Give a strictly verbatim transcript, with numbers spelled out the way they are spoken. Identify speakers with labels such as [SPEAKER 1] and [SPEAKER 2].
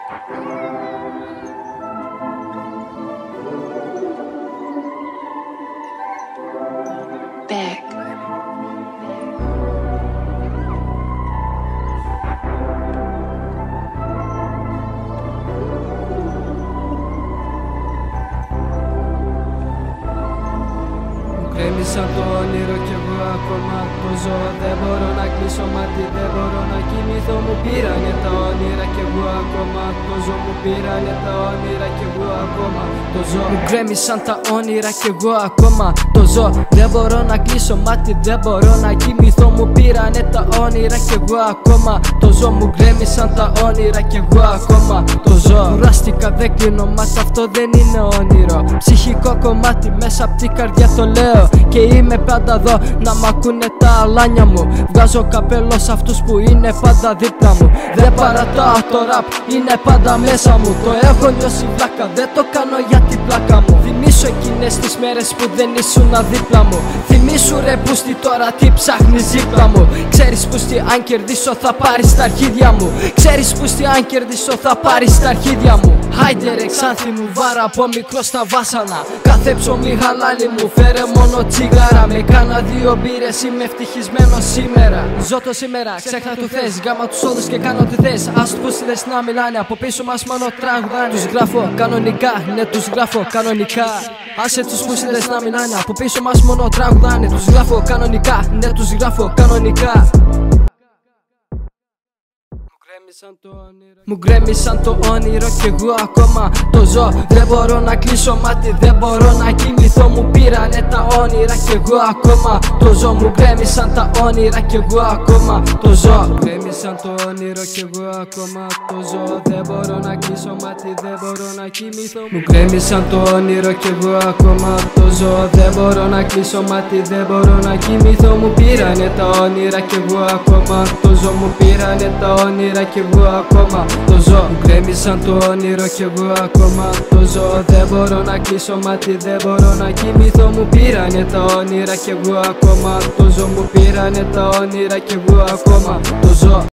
[SPEAKER 1] Back.
[SPEAKER 2] Κρέμισαν το όνειρο κι εγώ ακόμα το ζω. Δεν μπορώ να κλείσω μάτι, δεν μπορώ να κοιμηθώ. Μου πήρανε τα όνειρα κι εγώ ακόμα το ζω. Μου πήρανε τα όνειρα κι εγώ ακόμα το ζω. Μου γκρέμισαν τα όνειρα κι εγώ ακόμα το ζω. Δεν μπορώ να κλείσω μάτι, δεν μπορώ να κοιμηθώ. Μου πήρανε τα όνειρα κι εγώ ακόμα το ζω. Μου γκρέμισαν τα όνειρα κι εγώ ακόμα το ζω. Κουράστηκα, δεν κλείνω μάτι, αυτό δεν είναι όνειρο. Ψυχικό κομμάτι μέσα απ' την καρδιά το λέω. Και είμαι πάντα εδώ να μ' ακούνε τα αλάνια μου. Βγάζω καπέλο σ' αυτούς που είναι πάντα δίπλα μου. Δεν παρατάω το ραπ, είναι πάντα μέσα μου. Το έχω νιώσει βλάκα, δεν το κάνω για την πλάκα μου. Θυμήσου εκείνες τις μέρες που δεν ήσουν δίπλα μου. Θυμήσου ρε πούστη τώρα τι ψάχνεις δίπλα μου. Ξέρεις πούστη αν κερδίσω θα πάρεις τα αρχίδια μου. Ξέρεις πούστη αν κερδίσω θα πάρεις τα αρχίδια μου. Άιντε ρε Ξάνθη μου, βάρα από μικρό στα βάσανα. Κάθε ψωμί χαλάλι μου, φέρε μόνο τσιγάρα. Με κάνα δύο μπύρες, είμαι ευτυχισμένος σήμερα. Ζω το σήμερα, ξέχνα του θες. Γάμα τους όλους και κάνω τι θες. Ας τους πούστιδες να μιλάνε, από πίσω μας μόνο τραγουδάνε. Τους γράφω κανονικά, ναι τους γράφω κανονικά. Άσε τους πούστιδες να μιλάνε, από πίσω μας μόνο τραγουδάνε. Τους γράφω κανονικά, ναι τους γράφω κανονικά. Μου γκρέμισαν το όνειρο κι εγώ ακόμα το ζω. Δεν μπορώ να κλείσω μάτι, δεν μπορώ να κοιμηθώ. Μου πήρανε τα όνειρα κι εγώ ακόμα το ζω. Μου γκρέμισαν τα όνειρα κι εγώ ακόμα το ζω. Μου γκρέμισαν το όνειρο κι εγώ ακόμα το ζω. Δεν μπορώ να κλείσω μάτι, δεν μπορώ να κοιμηθώ. Μου γκρέμισαν το όνειρο κι εγώ ακόμα το ζω. Δεν μπορώ να κλείσω μάτι, δεν μπορώ να κοιμηθώ. Μου πήρανε τα όνειρα κι εγώ ακόμα το ζω. Μου πήρανε τα όνειρα κι εγώ ακόμα το ζω. Μου γκρέμισαν το όνειρο κι εγώ ακόμα το ζω. Δεν μπορώ να κλείσω μάτι, δεν μπορώ να κοιμηθώ. Μου πήρανε τα όνειρα κι εγώ ακόμα το ζω. Μου πήρανε τα όνειρα κι εγώ ακόμα το ζω.